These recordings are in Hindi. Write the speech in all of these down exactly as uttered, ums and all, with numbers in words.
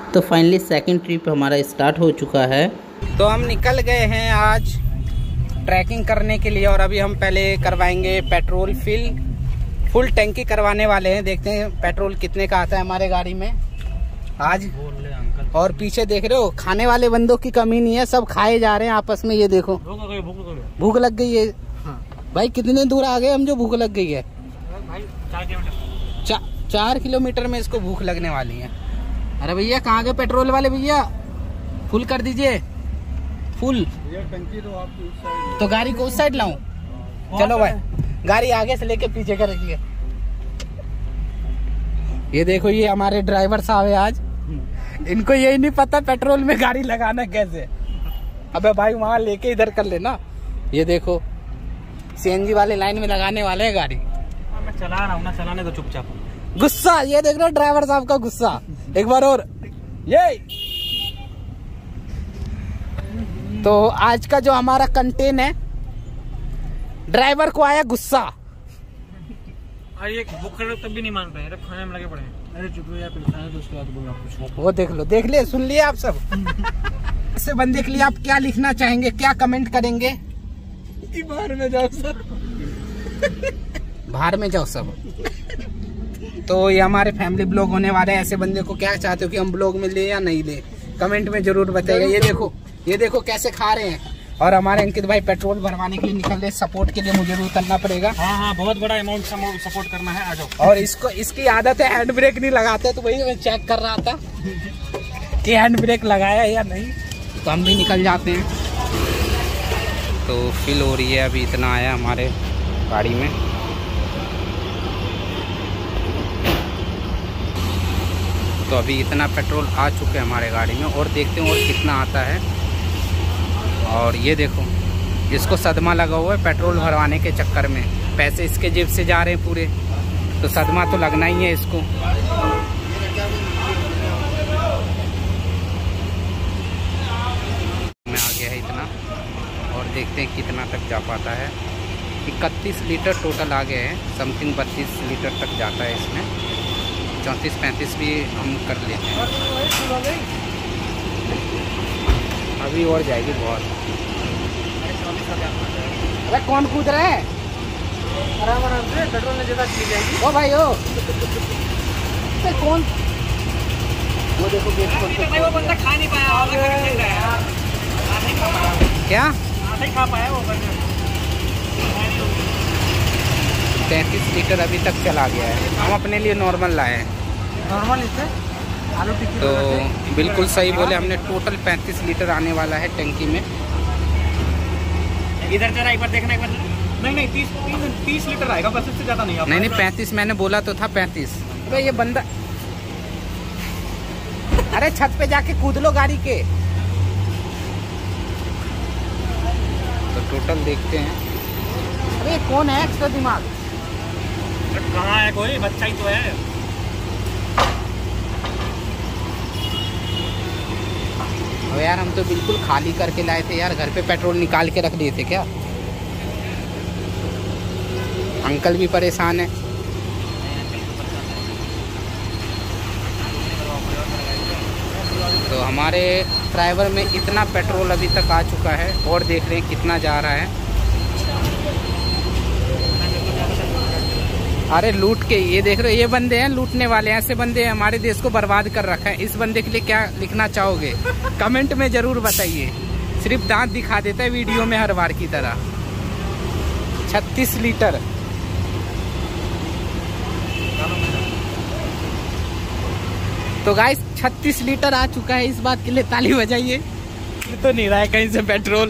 तो फाइनली सेकंड ट्रिप हमारा स्टार्ट हो चुका है। तो हम निकल गए हैं आज ट्रैकिंग करने के लिए और अभी हम पहले करवाएंगे पेट्रोल फिल। फुल टैंकी करवाने वाले हैं, देखते हैं पेट्रोल कितने का आता है हमारे गाड़ी में आज। और पीछे देख रहे हो खाने वाले बंदों की कमी नहीं है, सब खाए जा रहे हैं आपस में। ये देखो भूख लग गई है भाई। कितने दूर आ गए हम जो भूख लग गई है भाई? चार किलोमीटर चा, चार किलोमीटर में इसको भूख लगने वाली है। अरे भैया कहाँ गए पेट्रोल वाले भैया? फुल कर दीजिए फुल। टंकी तो आपकी उस साइड, तो गाड़ी को उस साइड लाऊं? चलो भाई गाड़ी आगे से लेके पीछे कर रखिए। ये देखो ये हमारे ड्राइवर साहब है आज, इनको यही नहीं पता पेट्रोल में गाड़ी लगाना कैसे। अबे भाई वहां लेके इधर कर लेना। ये देखो सीएनजी वाले लाइन में लगाने वाले हैं गाड़ी। मैं चला रहा हूँ ना, चलाने दो चुपचाप। गुस्सा ये देख रहे हो ड्राइवर साहब का गुस्सा। एक बार और ये। तो आज का जो हमारा कंटेंट है, ड्राइवर को आया गुस्सा। अरे बुक कर तब भी नहीं मान रहे, खाने में लगे पड़े हैं। अरे चुप यार, खाने तो उसके बाद बोलना कुछ। वो देख लो, देख ले, सुन लिए आप सब। ऐसे बंदे के लिए आप क्या लिखना चाहेंगे, क्या कमेंट करेंगे? बाहर में जाओ सर, बाहर में जाओ सब। तो ये हमारे फैमिली ब्लॉग होने वाले हैं। ऐसे बंदे को क्या चाहते हो कि हम ब्लॉग में ले या नहीं ले, कमेंट में जरूर बताइएगा। ये देखो ये देखो कैसे खा रहे हैं। और हमारे अंकित भाई पेट्रोल भरवाने के लिए निकल रहे। सपोर्ट के लिए मुझे जरूर करना पड़ेगा। हाँ हाँ बहुत बड़ा अमाउंट सपोर्ट करना है, आ जाओ। और इसको इसकी आदत है हैंड ब्रेक नहीं लगाते, तो वही मैं चेक कर रहा था कि हैंड ब्रेक लगाया या नहीं। तो हम भी निकल जाते हैं। तो फिल हो रही है, अभी इतना आया हमारे गाड़ी में। तो अभी इतना पेट्रोल आ चुके हैं हमारे गाड़ी में और देखते हैं और कितना आता है। और ये देखो इसको सदमा लगा हुआ है पेट्रोल भरवाने के चक्कर में, पैसे इसके जेब से जा रहे हैं पूरे, तो सदमा तो लगना ही है इसको। में आ गया है इतना और देखते हैं कितना तक जा पाता है। इकतीस लीटर टोटल आ गया है, समथिंग बत्तीस लीटर तक जाता है इसमें। चौंतीस पैंतीस भी हम कर लेते हैं, अभी और जाएगी बहुत। अरे कौन कूद रहा है? आराम आराम से, पेट्रोल में ज्यादा चली जाएगी। ओ भाई ओ कौन? वो देखो गेट खोल। वो बंदा खा नहीं पाया, क्या नहीं खा पाया वो बंदा। तैंतीस लीटर अभी तक चला गया है। हम अपने लिए नॉर्मल लाए हैं। नॉर्मल इससे आलू टिक्की तो बिल्कुल सही बोले हमने। टोटल पैंतीस लीटर आने वाला है टंकी में। इधर जरा एक बार देखना, एक बार। नहीं नहीं तीस तीस लीटर आएगा बस, इससे ज्यादा नहीं। नहीं नहीं पैंतीस मैंने बोला तो था पैंतीस। तो ये बंदा अरे छत पे जाके कूद लो गाड़ी के। तो टोटल देखते हैं। अरे कौन है एक्स्ट्रा दिमाग? कहाँ है कोई, बच्चा ही तो है। अब यार हम तो बिल्कुल खाली करके लाए थे यार, घर पे पेट्रोल निकाल के रख दिए थे क्या? अंकल भी परेशान है। तो हमारे ड्राइवर में इतना पेट्रोल अभी तक आ चुका है और देख रहे हैं कितना जा रहा है। अरे लूट के, ये देख रहे हो ये बंदे हैं लूटने वाले, ऐसे बंदे हमारे देश को बर्बाद कर रखा है। इस बंदे के लिए क्या लिखना चाहोगे कमेंट में जरूर बताइए। सिर्फ दांत दिखा देता है वीडियो में हर बार की तरह। छत्तीस लीटर। तो गाइस छत्तीस लीटर आ चुका है, इस बात के लिए ताली बजाइए। तो नहीं रहा है कहीं से पेट्रोल।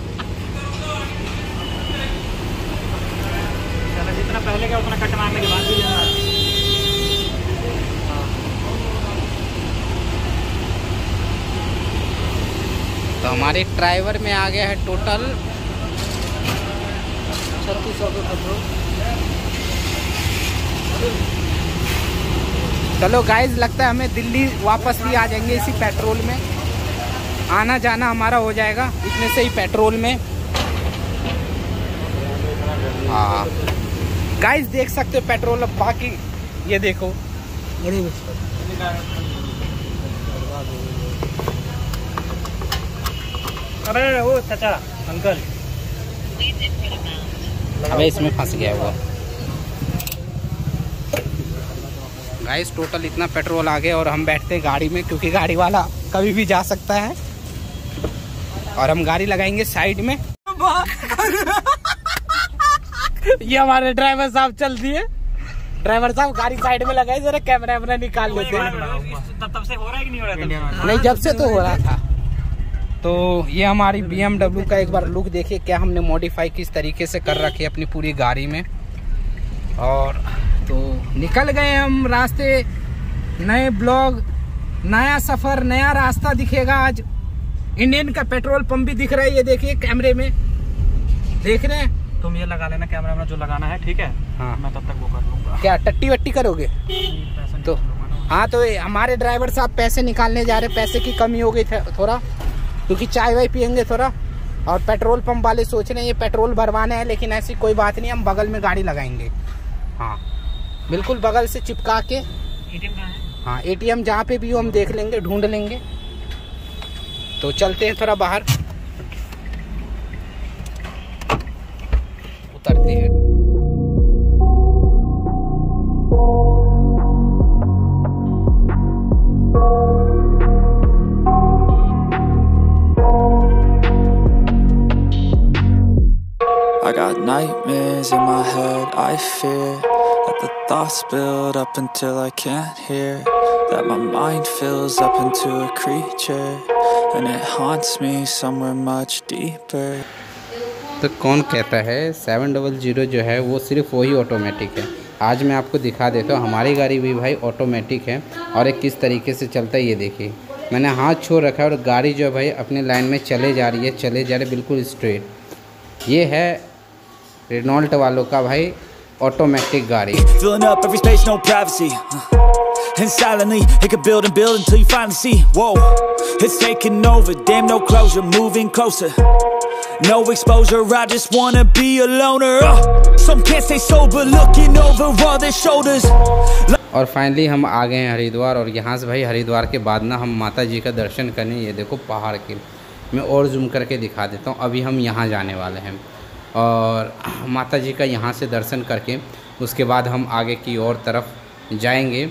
जितना पहले का उतना कट मारने के बाद भी लेना। तो हमारे ड्राइवर में आ गया है टोटल छत्तीस सौ पेट्रोल। चलो गाइस लगता है हमें दिल्ली वापस भी आ जाएंगे इसी पेट्रोल में। आना जाना हमारा हो जाएगा इतने से ही पेट्रोल में। हाँ गाइस देख सकते हो पेट्रोल अब बाकी ये देखो अबे वो चाचा अंकल, अबे इसमें फंस गया वो। गाइस टोटल इतना पेट्रोल आ गया और हम बैठते हैं गाड़ी में, क्योंकि गाड़ी वाला कभी भी जा सकता है। और हम गाड़ी लगाएंगे साइड में। ये हमारे ड्राइवर साहब चल दिए। ड्राइवर साहब गाड़ी साइड में लगाए, जरा कैमरा वैमरा निकाल लेते हैं। तब से हो रहा है कि नहीं हो रहा? नहीं, जब से तो हो रहा था। तो ये हमारी बी एम डब्ल्यू का एक बार लुक देखिए, क्या हमने मॉडिफाई किस तरीके से कर रखी है अपनी पूरी गाड़ी में। और तो निकल गए हम रास्ते, नए ब्लॉग, नया सफर, नया रास्ता दिखेगा आज। इंडियन का पेट्रोल पंप भी दिख रहा है, ये देखिए कैमरे में देख रहे हैं। तुम ये लगा लेना कैमरा में जो लगाना है, ठीक है? हाँ, मैं तब तक वो कर लूंगा। क्या टट्टी वट्टी करोगे? तो हाँ, तो हमारे ड्राइवर साहब पैसे निकालने जा रहे, पैसे की कमी हो गई थोड़ा, क्योंकि चाय वाय पियेंगे थोड़ा। और पेट्रोल पंप वाले सोच रहे हैं ये पेट्रोल भरवाने हैं, लेकिन ऐसी कोई बात नहीं, हम बगल में गाड़ी लगाएंगे। हाँ बिल्कुल बगल से चिपका के। एटीएम कहाँ है? हाँ एटीएम जहाँ पे भी हो हम देख लेंगे, ढूंढ लेंगे। तो चलते हैं थोड़ा बाहर, उतरते हैं। I got nightmares in my head, I fear that the thoughts build up until I can't hear, that my mind fills up into a creature and it haunts me somewhere much deeper. तो कौन कहता है सेवन डबल ज़ीरो जो है वो सिर्फ वही ऑटोमेटिक है। आज मैं आपको दिखा देता हूँ, हमारी गाड़ी भी भाई ऑटोमेटिक है और एक किस तरीके से चलता है ये देखिए। मैंने हाथ छोड़ रखा है और गाड़ी जो है भाई अपने लाइन में चले जा रही है, चले जा रही है बिल्कुल स्ट्रेट। ये है रेनॉल्ट वालों का भाई ऑटोमेटिक गाड़ी। Filling up every space, no privacy. And silently, it could build and build until you finally see. Whoa, it's taking over, damn no closure, moving closer. No exposure, I just wanna be a loner. uh, Some can't stay sober, looking over all their shoulders. और फाइनली हम आ गए हैं हरिद्वार, और यहाँ से भाई हरिद्वार के बाद ना हम माता जी का दर्शन करने, ये देखो पहाड़ के, मैं और जूम करके दिखा देता हूँ। अभी हम यहाँ जाने वाले हैं और माता जी का यहाँ से दर्शन करके उसके बाद हम आगे की और तरफ जाएंगे।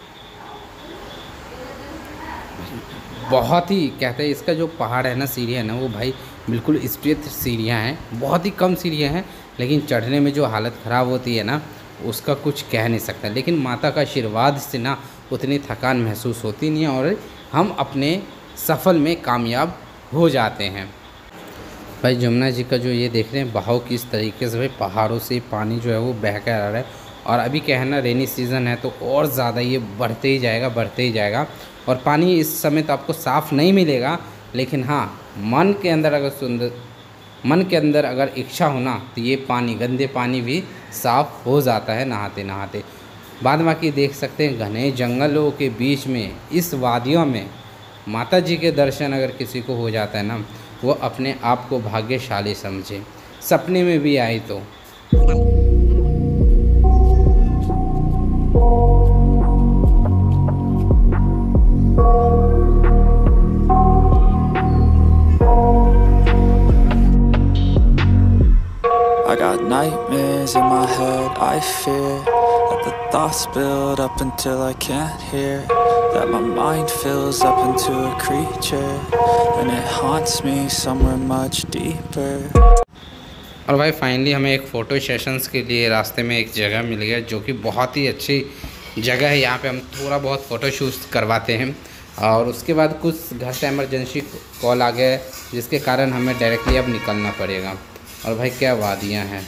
बहुत ही कहते हैं इसका जो पहाड़ है ना, सीढ़ियाँ है ना, वो भाई बिल्कुल स्ट्रेट सीढ़ियाँ हैं, बहुत ही कम सीढ़ियाँ हैं, लेकिन चढ़ने में जो हालत ख़राब होती है ना उसका कुछ कह नहीं सकता। लेकिन माता का आशीर्वाद से ना उतनी थकान महसूस होती नहीं है और हम अपने सफल में कामयाब हो जाते हैं। भाई जमुना जी का जो ये देख रहे हैं बहाव किस तरीके से भाई पहाड़ों से पानी जो है वो बह कर आ रहा है। और अभी क्या है ना, रेनी सीज़न है तो और ज़्यादा ये बढ़ते ही जाएगा बढ़ते ही जाएगा। और पानी इस समय तो आपको साफ़ नहीं मिलेगा, लेकिन हाँ मन के अंदर अगर सुंदर मन के अंदर अगर इच्छा हो ना तो ये पानी, गंदे पानी भी साफ़ हो जाता है नहाते नहाते। बाद बाकी देख सकते हैं घने जंगलों के बीच में इस वादियों में माता जी के दर्शन अगर किसी को हो जाता है ना, वो अपने आप को भाग्यशाली समझे, सपने में भी आई तो। I got nightmares in my head, I fear that the thoughts build up until I can't hear, that my mind fills up into a creature and it haunts me somewhere much deeper. और भाई फाइनली हमें एक फ़ोटो सेशंस के लिए रास्ते में एक जगह मिल गया जो कि बहुत ही अच्छी जगह है। यहाँ पे हम थोड़ा बहुत फ़ोटो शूट करवाते हैं और उसके बाद कुछ घर से इमरजेंसी कॉल आ गया जिसके कारण हमें डायरेक्टली अब निकलना पड़ेगा। और भाई क्या वादियाँ हैं,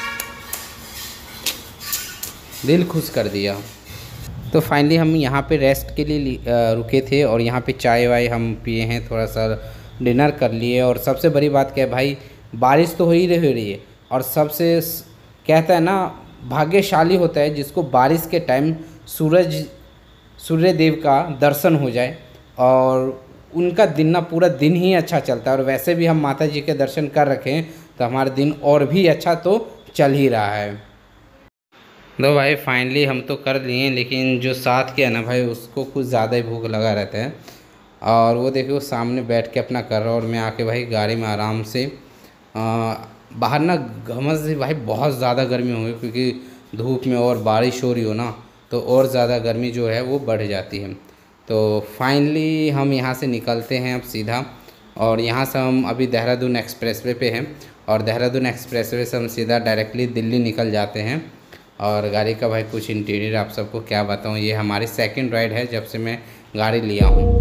दिल खुश कर दिया। तो फाइनली हम यहाँ पे रेस्ट के लिए रुके थे और यहाँ पे चाय वाय हम पिए हैं, थोड़ा सा डिनर कर लिए। और सबसे बड़ी बात क्या है भाई, बारिश तो हो ही रही है और सबसे कहता है ना भाग्यशाली होता है जिसको बारिश के टाइम सूरज सूर्य देव का दर्शन हो जाए और उनका दिन ना पूरा दिन ही अच्छा चलता है। और वैसे भी हम माता जी के दर्शन कर रखे हैं तो हमारा दिन और भी अच्छा तो चल ही रहा है। तो भाई फाइनली हम तो कर लिए, लेकिन जो साथ के है ना भाई उसको कुछ ज़्यादा ही भूख लगा रहता है। और वो देखिए वो सामने बैठ के अपना कर रहा है और मैं आके भाई गाड़ी में आराम से आ, बाहर ना घमस से भाई बहुत ज़्यादा गर्मी हो गई, क्योंकि धूप में और बारिश हो रही हो ना तो और ज़्यादा गर्मी जो है वो बढ़ जाती है। तो फाइनली हम यहाँ से निकलते हैं अब सीधा, और यहाँ से हम अभी देहरादून एक्सप्रेसवे पे हैं और देहरादून एक्सप्रेसवे से हम सीधा डायरेक्टली दिल्ली निकल जाते हैं। और गाड़ी का भाई कुछ इंटीरियर आप सबको क्या बताऊँ, ये हमारी सेकंड राइड है जब से मैं गाड़ी लिया हूँ।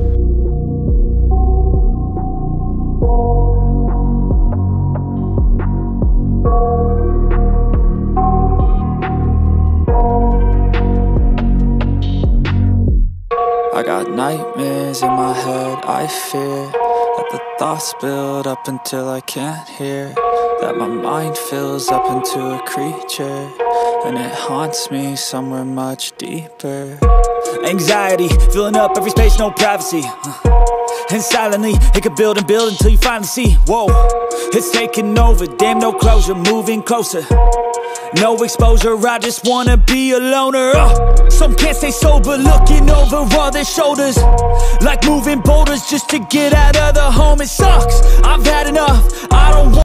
I got nightmares in my head, I fear that the thoughts build up until I can't hear, that my mind fills up into a creature, and it haunts me somewhere much deeper. Anxiety, filling up every space, no privacy, and silently, it could build and build until you finally see, whoa, it's taking over, damn no closure, moving closer, no exposure, I just wanna be a loner. uh, Some can't stay sober, looking over all their shoulders, like moving boulders just to get out of the home. It sucks, I've had enough, I don't want